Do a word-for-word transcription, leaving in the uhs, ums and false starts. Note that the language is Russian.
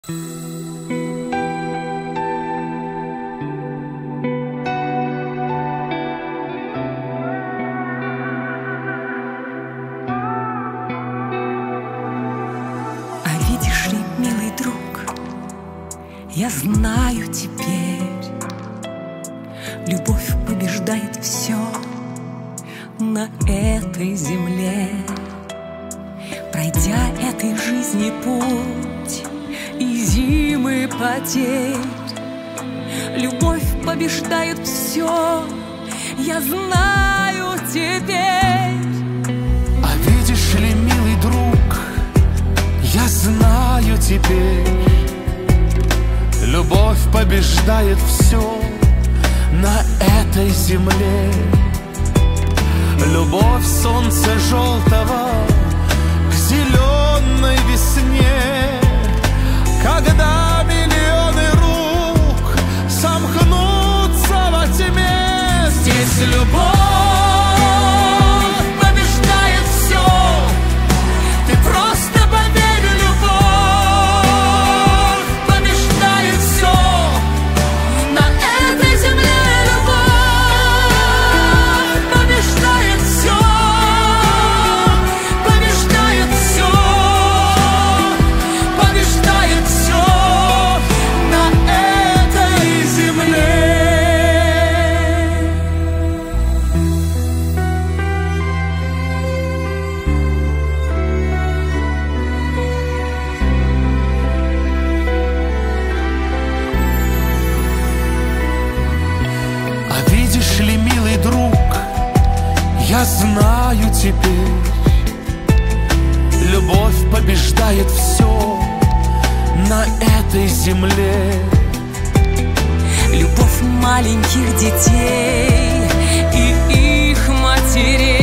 А видишь ли, милый друг, я знаю теперь, любовь побеждает все на этой земле. Пройдя этой жизни путь и зимы потерь, любовь побеждает все, я знаю теперь. А видишь ли, милый друг, я знаю теперь, любовь побеждает все на этой земле. Любовь солнца желтого к зеленой весне, когда миллионы рук сомкнутся во тьме. Здесь любовь побеждает все, ты просто поверь, любовь побеждает все на этой земле. Любовь побеждает все, побеждает все, побеждает все на этой земле. А видишь ли, милый друг, я знаю теперь, любовь побеждает все на этой земле. Любовь маленьких детей и их матерей